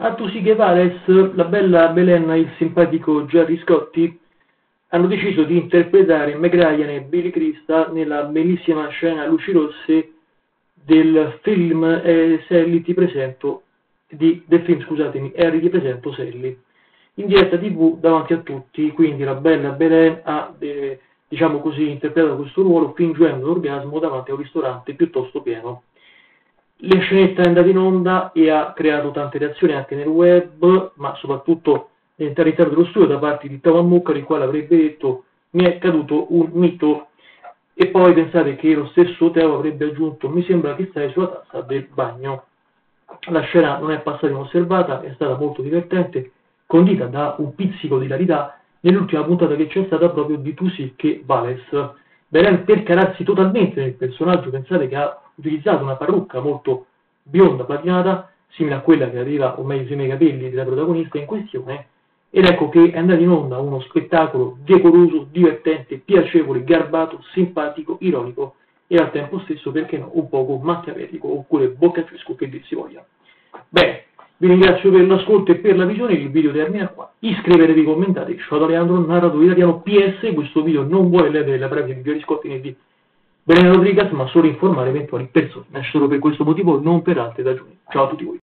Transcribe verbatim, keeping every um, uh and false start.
A Tu sì che vales, la bella Belen e il simpatico Gerry Scotti hanno deciso di interpretare Meg Ryan e Billy Crystal nella bellissima scena luci rosse del film eh, Sally ti presento, di, del film scusatemi, Harry ti presento Sally, in diretta tv davanti a tutti. Quindi la bella Belen ha, eh, diciamo così, interpretato questo ruolo fingendo l'orgasmo davanti a un ristorante piuttosto pieno. La scenetta è andata in onda e ha creato tante reazioni anche nel web, ma soprattutto all'interno dello studio da parte di Tava Mucca, il quale avrebbe detto mi è caduto un mito, e poi pensate che lo stesso Teo avrebbe aggiunto mi sembra che stai sulla tazza del bagno. La scena non è passata inosservata, è stata molto divertente, condita da un pizzico di hilarità nell'ultima puntata che c'è stata proprio di Tu sì che vales. Belen, per calarsi totalmente nel personaggio, pensate che ha utilizzato una parrucca molto bionda, platinata, simile a quella che aveva, o meglio, sui miei capelli della protagonista in questione, ed ecco che è andato in onda uno spettacolo decoroso, divertente, piacevole, garbato, simpatico, ironico e al tempo stesso, perché no, un poco machiavellico, oppure boccafresco, che dir si voglia. Bene, vi ringrazio per l'ascolto e per la visione, il video termina qua. Iscrivetevi, commentate, ciao da Leandro, narratore italiano. P S, questo video non vuole ledere la pratica di Gerry Scotti né di Belen Rodriguez, ma solo informare eventuali persone. Nasce solo per questo motivo, non per altre ragioni. Ciao a tutti voi.